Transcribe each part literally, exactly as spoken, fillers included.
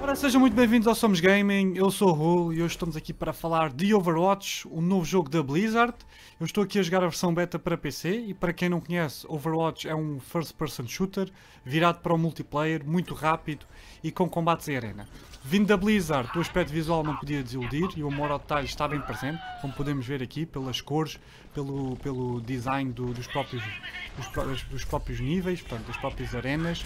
Ora, sejam muito bem-vindos ao Somos Gaming, eu sou o Rulo e hoje estamos aqui para falar de Overwatch, o novo jogo da Blizzard. Eu estou aqui a jogar a versão beta para P C e para quem não conhece, Overwatch é um first person shooter virado para o multiplayer, muito rápido e com combates em arena. Vindo da Blizzard, o aspecto visual não podia desiludir e o amor ao detalhe está bem presente, como podemos ver aqui, pelas cores, pelo, pelo design do, dos, próprios, dos, dos próprios níveis, portanto, das próprias arenas,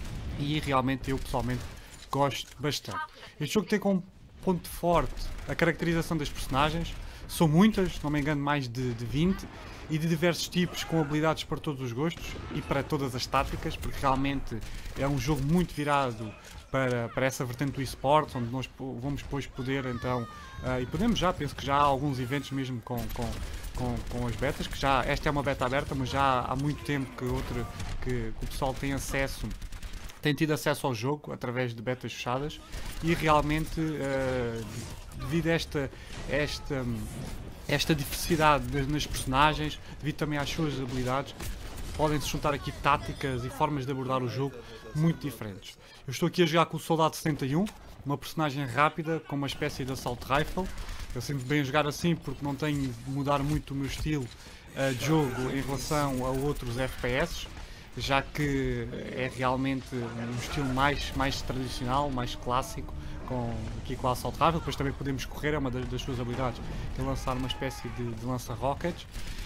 e realmente eu pessoalmente gosto bastante. Este jogo tem como ponto forte a caracterização das personagens. São muitas, não me engano, mais de, de vinte, e de diversos tipos, com habilidades para todos os gostos e para todas as táticas, porque realmente é um jogo muito virado para, para essa vertente do eSports, onde nós vamos depois poder então, uh, e podemos já, penso que já há alguns eventos mesmo com, com, com, com as betas, que já, esta é uma beta aberta, mas já há muito tempo que, outro, que, que o pessoal tem acesso tem tido acesso ao jogo através de betas fechadas e realmente uh, devido a esta, esta, esta diversidade nas personagens, devido também às suas habilidades, podem-se juntar aqui táticas e formas de abordar o jogo muito diferentes. Eu estou aqui a jogar com o Soldado setenta e um, uma personagem rápida com uma espécie de Assault Rifle. Eu sinto bem a jogar assim porque não tenho de mudar muito o meu estilo uh, de jogo em relação a outros F P S, já que é realmente um estilo mais, mais tradicional, mais clássico, com, aqui com a Assault Rifle. Depois também podemos correr, é uma das, das suas habilidades, que é lançar uma espécie de, de lança-rockets.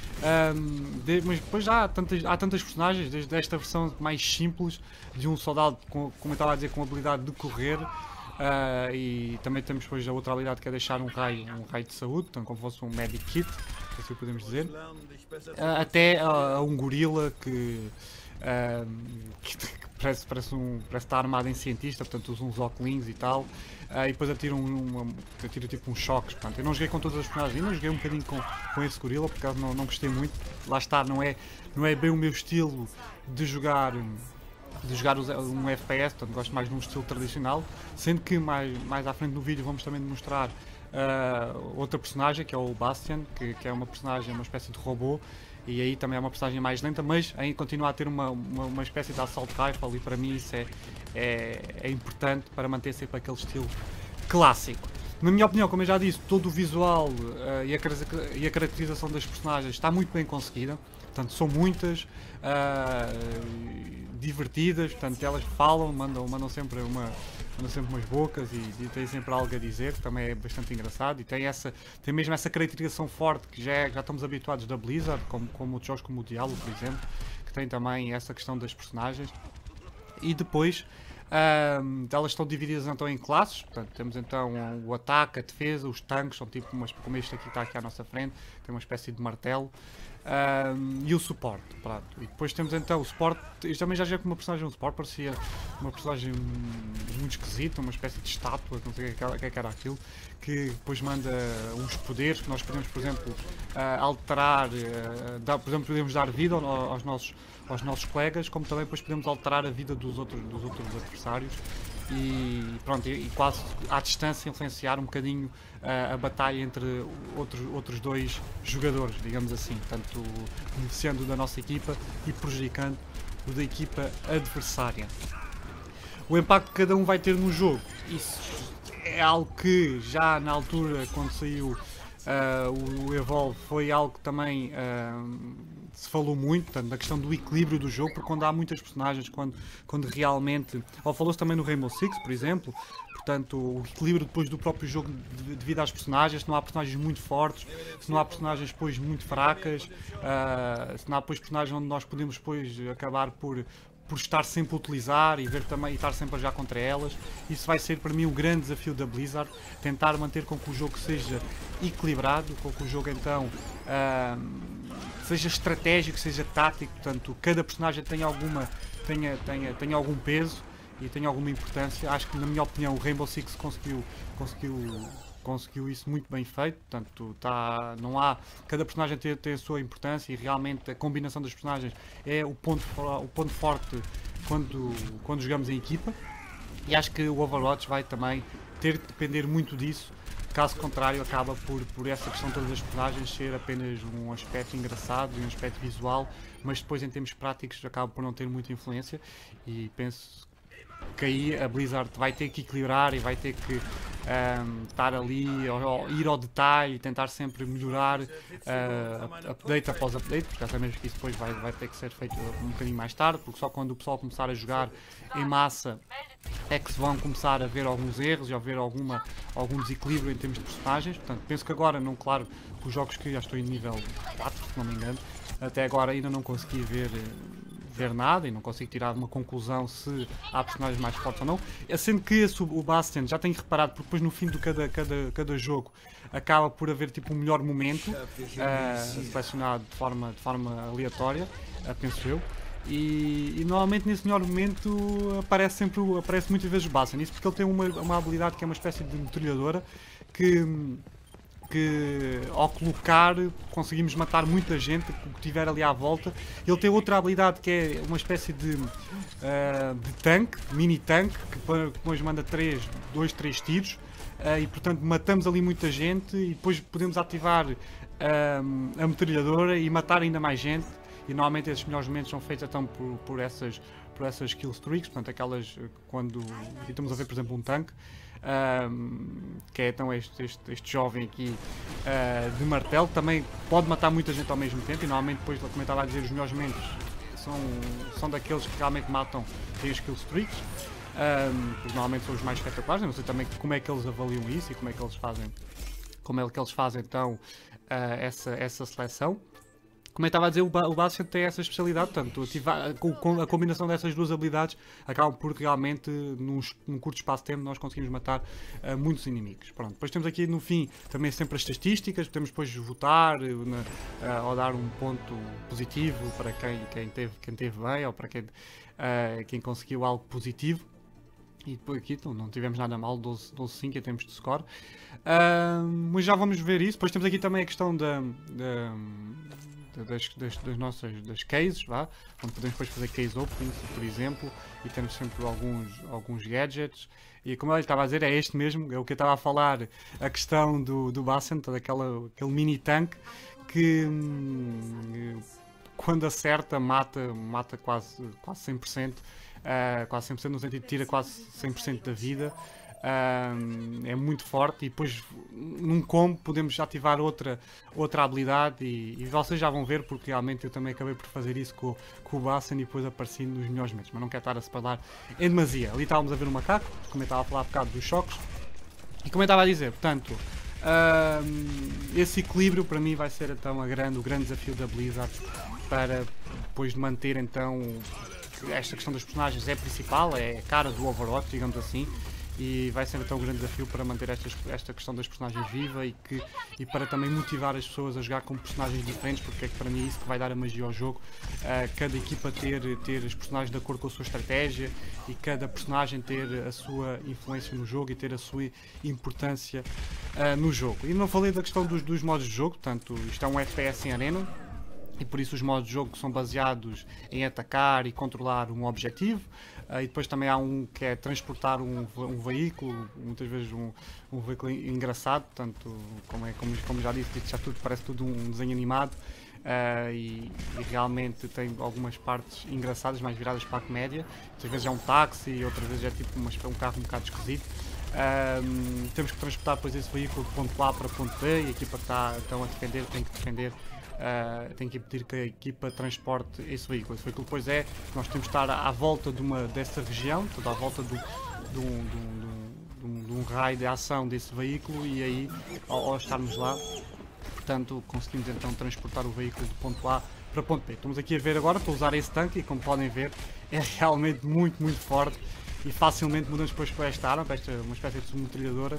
Um, de, mas depois já há tantas, há tantas personagens, desde esta versão mais simples, de um soldado, com, como eu estava a dizer, com a habilidade de correr, uh, e também temos depois a outra habilidade que é deixar um raio, um raio de saúde, então como fosse um medic kit, assim podemos dizer, uh, até uh, um gorila que Uh, que, que parece, parece, um, parece estar armado em cientista, portanto usa uns óculos e tal, uh, e depois atira, um, uma, atira tipo uns choques. Portanto, eu não joguei com todas as personagens, ainda joguei um bocadinho com, com esse gorila, porque não, não gostei muito. Lá está, não é, não é bem o meu estilo de jogar de jogar um F P S, portanto gosto mais de um estilo tradicional, sendo que mais, mais à frente no vídeo vamos também mostrar uh, outra personagem, que é o Bastion, que, que é uma personagem, uma espécie de robô. E aí também é uma personagem mais lenta, mas aí continua a ter uma, uma, uma espécie de assault rifle, e para mim isso é, é, é importante para manter sempre aquele estilo clássico. Na minha opinião, como eu já disse, todo o visual uh, e, a, e a caracterização das personagens está muito bem conseguida. Portanto, são muitas, uh, divertidas, portanto elas falam, mandam, mandam, sempre, uma, mandam sempre umas bocas e, e têm sempre algo a dizer, que também é bastante engraçado, e tem, essa, tem mesmo essa caracterização forte que já, é, já estamos habituados da Blizzard, como, como jogos como o Diablo, por exemplo, que tem também essa questão das personagens. E depois, um, elas estão divididas então em classes, portanto temos então o ataque, a defesa, os tanques, são tipo umas, como este aqui está aqui à nossa frente, tem uma espécie de martelo. Um, e o suporte, pronto. E depois temos então o suporte. Eu também já joguei com uma personagem, um suporte parecia uma personagem muito esquisita, uma espécie de estátua, não sei o que, que, que era aquilo, que depois manda uns poderes que nós podemos, por exemplo, uh, alterar, uh, dar, por exemplo, podemos dar vida aos nossos, aos nossos colegas, como também depois podemos alterar a vida dos outros, dos outros adversários. E pronto, e quase à distância influenciar um bocadinho uh, a batalha entre outros, outros dois jogadores, digamos assim, tanto beneficiando da nossa equipa e prejudicando o da equipa adversária. O impacto que cada um vai ter no jogo, isso é algo que já na altura, quando saiu uh, o Evolve, foi algo que também uh, se falou muito, portanto, da questão do equilíbrio do jogo, porque quando há muitas personagens, quando, quando realmente, ou falou-se também no Rainbow Six, por exemplo, portanto, o equilíbrio depois do próprio jogo devido às personagens, se não há personagens muito fortes, se não há personagens depois muito fracas, uh, se não há depois personagens onde nós podemos depois acabar por por estar sempre a utilizar e ver também e estar sempre a jogar contra elas. Isso vai ser para mim o grande desafio da Blizzard, tentar manter com que o jogo seja equilibrado, com que o jogo então uh, seja estratégico, seja tático, portanto cada personagem tenha alguma tenha, tenha, tenha algum peso e tenha alguma importância. Acho que, na minha opinião, o Rainbow Six conseguiu conseguiu conseguiu isso muito bem feito, portanto, tá, não há, cada personagem tem, tem a sua importância e realmente a combinação das personagens é o ponto, o ponto forte quando, quando jogamos em equipa, e acho que o Overwatch vai também ter que depender muito disso, caso contrário acaba por, por essa questão de todas as personagens ser apenas um aspecto engraçado e um aspecto visual, mas depois em termos práticos acaba por não ter muita influência, e penso que aí a Blizzard vai ter que equilibrar e vai ter que um, estar ali, ou, ou, ir ao detalhe e tentar sempre melhorar uh, update após update, porque já sabemos que isso depois vai, vai ter que ser feito um bocadinho mais tarde, porque só quando o pessoal começar a jogar em massa é que se vão começar a ver alguns erros e a ver alguma, algum desequilíbrio em termos de personagens. Portanto, penso que agora, não, claro, os jogos que já estou em nível quatro, se não me engano, até agora ainda não consegui ver, ver nada e não consigo tirar uma conclusão se há personagens mais fortes ou não. Sendo que esse, o Bastion, já tenho reparado, porque depois no fim de cada, cada, cada jogo acaba por haver tipo um melhor momento uh, selecionado de forma, de forma aleatória, uh, penso eu. E, e normalmente nesse melhor momento aparece sempre aparece muitas vezes o Bastion. Isso porque ele tem uma, uma habilidade que é uma espécie de metralhadora que, que ao colocar conseguimos matar muita gente que estiver ali à volta. Ele tem outra habilidade que é uma espécie de, uh, de tanque, mini tanque, que depois manda dois, três tiros. Uh, e portanto matamos ali muita gente e depois podemos ativar uh, a metralhadora e matar ainda mais gente. E normalmente esses melhores momentos são feitos então por, por, essas, por essas kill streaks, portanto aquelas quando aqui estamos a ver por exemplo um tanque, um, que é então este, este, este jovem aqui uh, de martelo, também pode matar muita gente ao mesmo tempo e normalmente depois, como eu estava a dizer, os melhores momentos são, são daqueles que realmente matam, têm as kill streaks, um, porque normalmente são os mais espetaculares. Eu não sei também como é que eles avaliam isso e como é que eles fazem, como é que eles fazem então uh, essa, essa seleção. Como eu estava a dizer, o Bastion tem essa especialidade, portanto, ativar, com a combinação dessas duas habilidades acabam por realmente, num, num curto espaço de tempo, nós conseguimos matar uh, muitos inimigos. Pronto. Depois temos aqui no fim também sempre as estatísticas, podemos depois votar uh, na, uh, ou dar um ponto positivo para quem, quem, teve, quem teve bem ou para quem, uh, quem conseguiu algo positivo. E depois aqui então, não tivemos nada mal, doze a cinco em termos de score. Uh, mas já vamos ver isso. Depois temos aqui também a questão da... da Das, das, das nossas das cases, vá, onde podemos depois fazer case openings, por exemplo, e temos sempre alguns, alguns gadgets. E como eu estava a dizer, é este mesmo, é o que eu estava a falar, a questão do, do Bastion, daquela, aquele mini tanque que hum, quando acerta mata, mata quase, quase cem por cento, uh, quase cem por cento no sentido de tira quase cem por cento da vida. Um, é muito forte e depois num combo podemos ativar outra, outra habilidade e, e vocês já vão ver porque realmente eu também acabei por fazer isso com, com o Bastion e depois apareci nos melhores momentos, mas não quero estar a separar em demasia. Ali estávamos a ver o macaco, como eu estava a falar há bocado dos choques e como eu estava a dizer, portanto um, esse equilíbrio para mim vai ser então a grande, o grande desafio da Blizzard para depois de manter então esta questão dos personagens é principal, é a cara do Overwatch, digamos assim. E vai ser então um grande desafio para manter estas, esta questão das personagens viva e, que, e para também motivar as pessoas a jogar com personagens diferentes, porque é que para mim é isso que vai dar a magia ao jogo. Uh, cada equipa ter, ter os personagens de acordo com a sua estratégia e cada personagem ter a sua influência no jogo e ter a sua importância uh, no jogo. E não falei da questão dos, dos modos de jogo, portanto isto é um F P S em arena. E por isso os modos de jogo são baseados em atacar e controlar um objetivo. Uh, e depois também há um que é transportar um, um veículo, muitas vezes um, um veículo engraçado, portanto, como, é, como, como já disse, já tudo, parece tudo um desenho animado. Uh, e, e realmente tem algumas partes engraçadas, mais viradas para a comédia. Muitas vezes é um táxi e outras vezes é tipo uma, um carro um bocado esquisito. Uh, temos que transportar depois esse veículo de ponto A para ponto B e a equipa que está então, a defender tem que defender. Uh, tem que pedir que a equipa transporte esse veículo. Esse veículo depois é, nós temos que estar à, à volta de uma, dessa região, toda à volta do, de, um, de, um, de, um, de um raio de ação desse veículo e aí, ao, ao estarmos lá, portanto, conseguimos então transportar o veículo de ponto A para ponto B. Estamos aqui a ver agora, estou a usar esse tanque e como podem ver, é realmente muito, muito forte e facilmente mudamos depois para esta arma, para esta, uma espécie de submetralhadora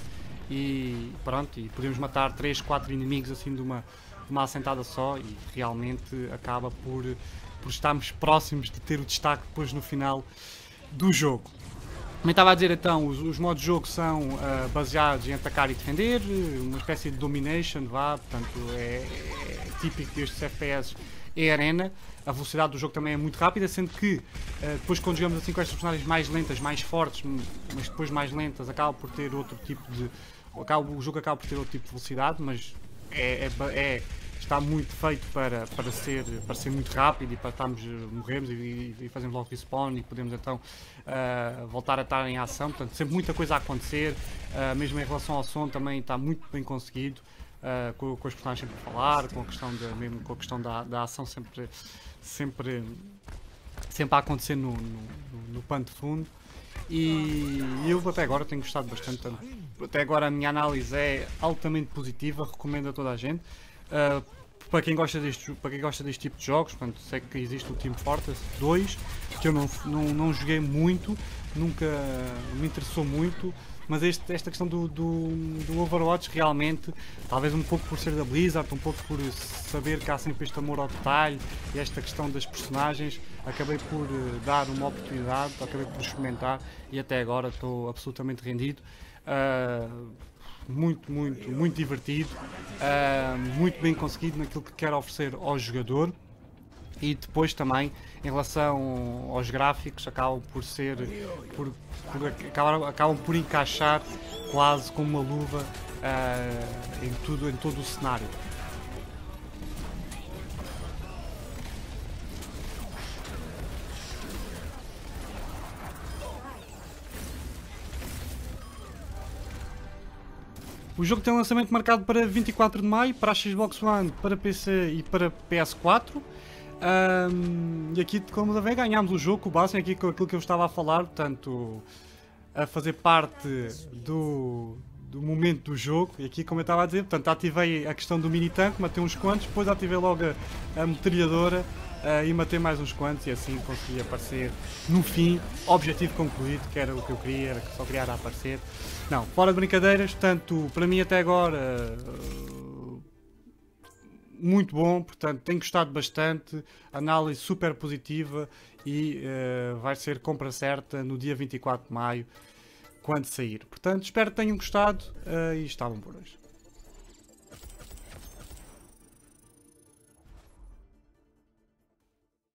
e pronto, e podemos matar três, quatro inimigos assim de uma uma assentada só e realmente acaba por, por estarmos próximos de ter o destaque depois no final do jogo. Como eu estava a dizer então, os, os modos de jogo são uh, baseados em atacar e defender, uma espécie de domination, vá, portanto é, é típico destes F P S em arena. A velocidade do jogo também é muito rápida, sendo que uh, depois quando jogamos assim com estas personagens mais lentas, mais fortes, mas depois mais lentas, acaba por ter outro tipo de... Acaba, o jogo acaba por ter outro tipo de velocidade, mas é, é, é está muito feito para, para, ser, para ser muito rápido e para estarmos, morrermos e, e, e fazemos logo respawn e podemos então uh, voltar a estar em ação. Portanto, sempre muita coisa a acontecer, uh, mesmo em relação ao som também está muito bem conseguido, uh, com, com os personagens sempre a falar, com a questão, de, mesmo com a questão da, da ação sempre, sempre, sempre a acontecer no, no, no pano de fundo. E eu até agora tenho gostado bastante, até agora a minha análise é altamente positiva, recomendo a toda a gente. Uh, para, quem gosta deste, para quem gosta deste tipo de jogos, portanto, sei que existe o Team Fortress dois, que eu não, não, não joguei muito, nunca me interessou muito, mas este, esta questão do, do, do Overwatch realmente, talvez um pouco por ser da Blizzard, um pouco por saber que há sempre este amor ao detalhe e esta questão das personagens, acabei por uh, dar uma oportunidade, acabei por experimentar e até agora estou absolutamente rendido. Uh, muito, muito, muito divertido, uh, muito bem conseguido naquilo que quer oferecer ao jogador. E depois também, em relação aos gráficos, acabam por ser, por, por, acabam, acabam por encaixar quase como uma luva uh, em, tudo, em todo o cenário. O jogo tem um lançamento marcado para vinte e quatro de maio, para a Xbox One, para P C e para P S quatro. Um, e aqui, como devem, ganhámos o jogo, o base, aqui com aquilo que eu estava a falar, portanto, a fazer parte do, do momento do jogo. E aqui, como eu estava a dizer, portanto, ativei a questão do mini tanque, matei uns quantos, depois ativei logo a, a metralhadora uh, e matei mais uns quantos, e assim consegui aparecer no fim, objetivo concluído, que era o que eu queria, era que só queria era aparecer. Não, fora de brincadeiras, tanto para mim até agora, uh, muito bom, portanto tenho gostado bastante, análise super positiva e uh, vai ser compra certa no dia vinte e quatro de maio, quando sair. Portanto, espero que tenham gostado uh, e estavam por hoje.